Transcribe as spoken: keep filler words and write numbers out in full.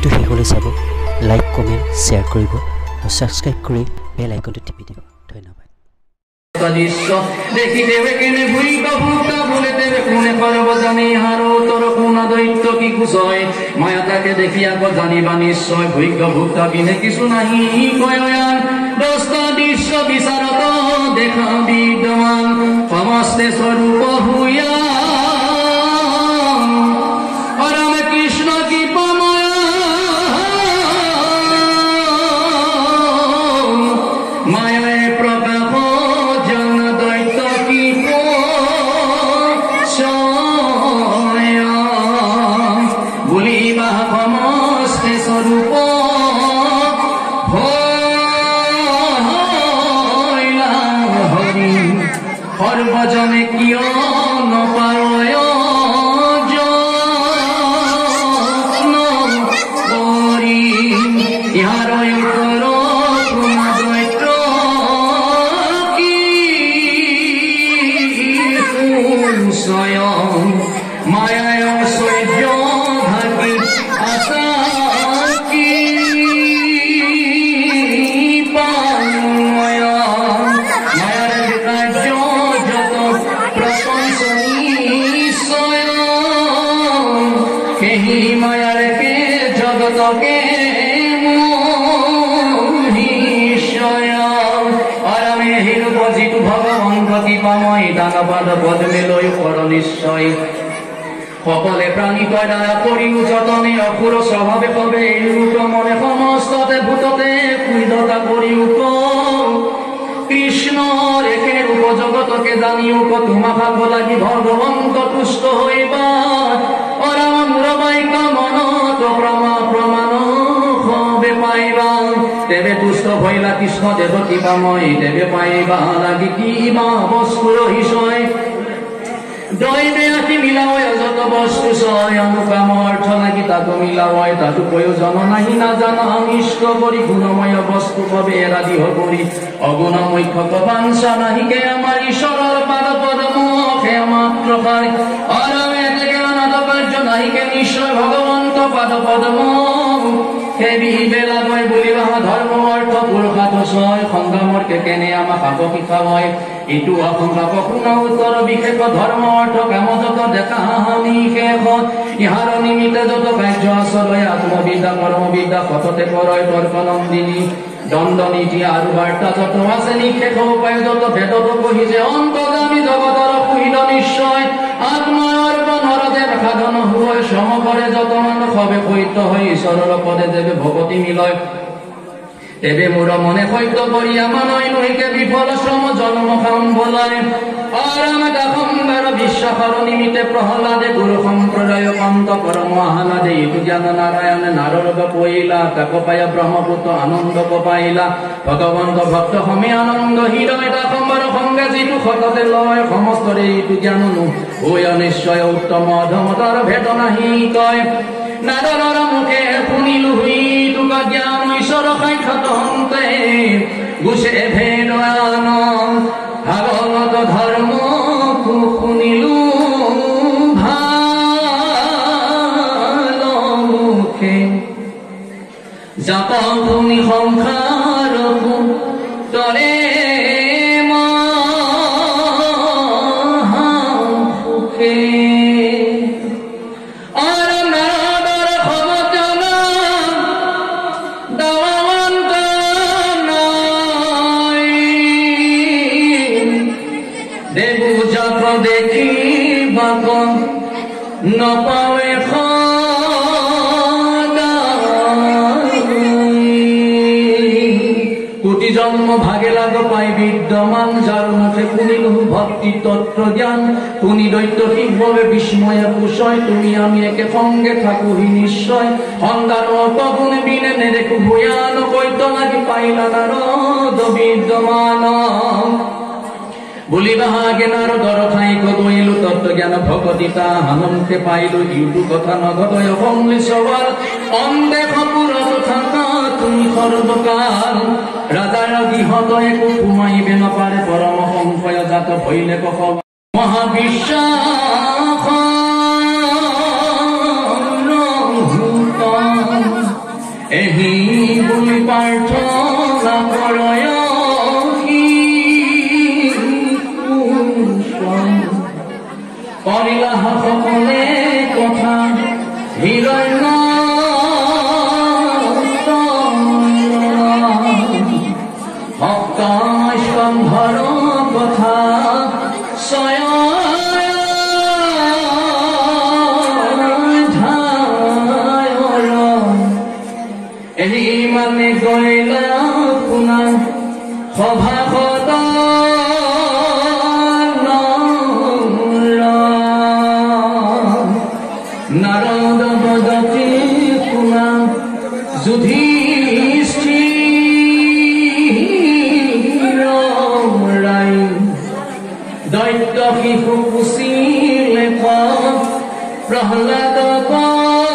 ভিডিঅ'টো শেষলৈ চাব লাইক কমেণ্ট শ্বেয়াৰ কৰিব আৰু ছাবস্ক্ৰাইব কৰি বেল আইকনটো টিপি দিব ধন্যবাদ দেখি দেবে কেনে ভুইক ভুকা বলে দেবে কোনে করব জানি হারো তোর কোন দৈত্য কি কুশয় মায়া তাকে দেখিয়া গো জানিবা নিশ্চয় ভুইক ভুকা বিনে কিছু নাহি কয়ান দস্ত দৃশ্য বিচারত দেখা বিদ্যমান সমস্তে স্বরূপ হইয়া রামে কৃষ্ণ কি পামায়া মায়ায় প্রকাশ সর্বজনে কিয় নপায় যত্ন করি ইহার উত্তর প্রমাদৈত্য কি স্বয়ং মায়ায় ঐশ্বর্য ভাগি আশা কি মায়ারকে জগতকে আরামে হিরূপ যিটো ভগবন্ত কৃপাময় দানপাদ পদ্মে লৈ পৰ নিশ্চয় সকলে প্ৰাণী দ্বাৰা কৰিও যতনে অসুৰ স্বভাৱে কবে ৰূপ মনে সমস্ততে ভূততে কুইদতা কৰিও কৃষ্ণ রেখে রূপ জগতকে জানিও তোমা ভাগ লাগি ভগবন্ত তুষ্ট হইবা অরাম মুরবাইক মনত প্রমা প্রমাণ হবে পাইবা তেবে তুষ্ট হইলা কৃষ্ণ দেব কৃপাময় দেবে পাইবা লাগি কিবা বস্তুর হিসয় দৈবে আতি মিলাওয় যত বস্তু সয় অনুকাম অর্থ লাগি তাকো মিলাওয় তাতো প্রয়োজন নাহি না জানা অনিষ্ট করি গুণময় বস্তু কবে এরাদি হবরি অগুণময় বাঞ্ছা নাহিকে আমার ঈশ্বরের পাদ পদ্ম খে মাত্র পাই আরামে থেকে অনাথ কার্য নাহিকে নিশ্চয় ভগবন্ত পাদ পদ্ম হে বিবেলা বই বলিবা ধর্ম অর্থ পুরখাত সয় সংগ্রামরকে কেনে আমা পাপ শিখাবয় ইটো অসংখ্য পূর্ণ উত্তর বিশেষ ধর্ম অর্থ কামযত দেখা হানি শেষ ইহার নিমিত্তে যত কার্য আচরয় আত্মবিদ্যা কর্মবিদ্যা সততে করয় তর্ক নন্দিনী দণ্ড নীতি আৰু বাৰ্তা যত আছে নিশেষ উপায় যত ভেদত কহিছে অন্তগামী জগতৰ পুহিত নিশ্চয় আত্মাৰ নৰদেৱ সাধন হয় সমকৰে যত মানুহ সবে সৈত হৈ ঈশ্বৰৰ পদে দেৱে ভগতি মিলয় তেবে মোর মনে সত্য করিয়া মানয় নহিকে বিফল শ্রম জন্ম খাম বলায় আরাম দাখম্বার বিশ্বাসর নিমিত্তে প্রহ্লাদে গুরু সম্প্রদায় কন্ত কর মহালাদে ইটু জ্ঞান নারায়ণ নারদ পইলা তাক পায় ব্রহ্মপুত্র আনন্দ পাইলা ভগবন্ত ভক্ত সমে আনন্দ হৃদয় দাখম্বার সঙ্গে যিটো সততে লয় সমস্তরে ইটু জ্ঞান হৈ নিশ্চয় উত্তম অধমতার ভেদ নাহি কয় নারদৰ মুখে শুনিলো হুই তোক জ্ঞান ঈশ্বৰ সাক্ষাৎ হন্তে গুছে ভেদান ভাগৱত ধৰ্ম শুনিলো ভাল মুখে জাপ শুনি সংসাৰ তৰে মহাসুখে দেখি বাক নপাৱে কোটি জন্ম ভাগে লাগ পাই বিদ্যমান যার মুখে শুনিল ভক্তি তত্ত্ব জ্ঞান শুনি দৈত্য ঠিকভাবে বিস্ময়ে কুশয় তুমি আমি একে সঙ্গে থাকুহি নিশ্চয় সন্ধান অপগুণ বিনে নেদেখো ভূয়ান কৈত লাগি পাইলা নারদ বিদ্যমান বলিবা আগে নারদর ঠাই কদইলু তত্ত্ব জ্ঞান ভগতিতা হানন্তে পাইলু ইউটু কথা নঘটয় সংলি সবার অন্দেখ পুরত থাকা তুমি সর্বকাল রাজার গৃহত একো ঘুমাইবে নপারে পরম সংশয় জাত ভইলে কহ মহাবিশ্বাস প্ৰাৰ্থনা কৰয় কৰিলা সকলে কথা হিৰণ্য ভক্ত স্কন্ধৰ কথা এৰি মানে গৈলা শুনা সভাসদ নাৰদ বদতি শুনা যুধিষ্ঠিৰ ৰাই দৈত্য শিশু কুচিলে প্ৰহ্লাদ